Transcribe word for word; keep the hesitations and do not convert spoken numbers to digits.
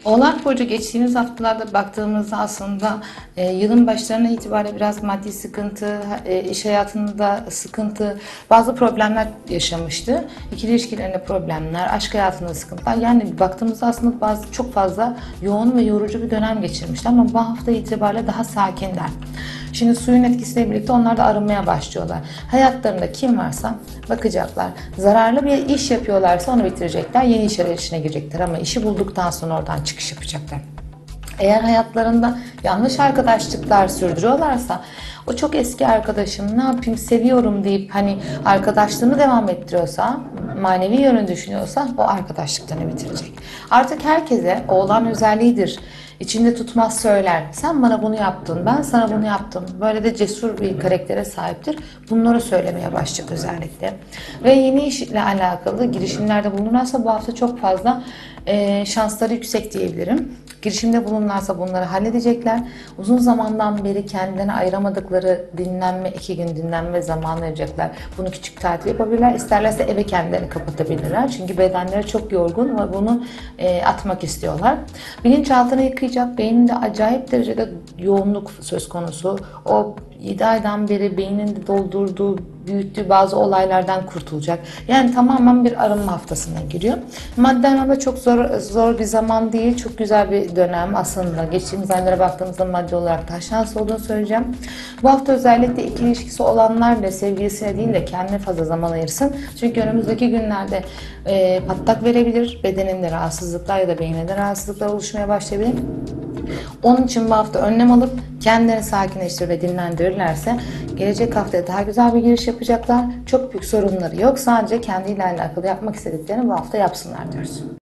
Oğlak Burcu geçtiğimiz haftalarda baktığımızda aslında e, yılın başlarına itibariyle biraz maddi sıkıntı, e, iş hayatında sıkıntı, bazı problemler yaşamıştı. İkili ilişkilerinde problemler, aşk hayatında sıkıntılar. Yani baktığımızda aslında bazı çok fazla yoğun ve yorucu bir dönem geçirmişti ama bu hafta itibariyle daha sakinler. Şimdi suyun etkisiyle birlikte onlar da arınmaya başlıyorlar. Hayatlarında kim varsa bakacaklar. Zararlı bir iş yapıyorlarsa onu bitirecekler. Yeni iş arayışına girecekler ama işi bulduktan sonra oradan çıkış yapacaklar. Eğer hayatlarında yanlış arkadaşlıklar sürdürüyorlarsa o çok eski arkadaşım ne yapayım seviyorum deyip hani arkadaşlığını devam ettiriyorsa, manevi yönünü düşünüyorsa o arkadaşlıklarını bitirecek. Artık herkese oğlan özelliğidir. İçinde tutmaz söyler. Sen bana bunu yaptın, ben sana bunu yaptım. Böyle de cesur bir karaktere sahiptir. Bunları söylemeye başlayacak özellikle. Ve yeni işle alakalı girişimlerde bulunursa bu hafta çok fazla e, şansları yüksek diyebilirim. Girişimde bulunurlarsa bunları halledecekler. Uzun zamandan beri kendilerine ayıramadıkları dinlenme, iki gün dinlenme zamanı verecekler. Bunu küçük tatil yapabilirler. İsterlerse eve kendilerini kapatabilirler. Çünkü bedenleri çok yorgun ve bunu e, atmak istiyorlar. Bilinçaltını yıkayacak. Beyninde acayip derecede yoğunluk söz konusu. O yedi aydan beri beyninde doldurduğu, büyüttüğü bazı olaylardan kurtulacak. Yani tamamen bir arınma haftasına giriyor. Maddi anlamda çok zor zor bir zaman değil. Çok güzel bir dönem aslında. Geçtiğimiz aylara baktığımızda maddi olarak daha şanslı olduğunu söyleyeceğim. Bu hafta özellikle ikili ilişkisi olanlar bile sevgilisine değil de kendine fazla zaman ayırsın. Çünkü önümüzdeki günlerde e, patlak verebilir. Bedeninde rahatsızlıklar ya da beyninde rahatsızlıklar oluşmaya başlayabilir. Onun için bu hafta önlem alıp kendilerini sakinleştirir ve dinlendirirlerse gelecek haftaya daha güzel bir giriş yapacaklar. Çok büyük sorunları yok. Sadece kendiyle alakalı yapmak istediklerini bu hafta yapsınlar diyoruz.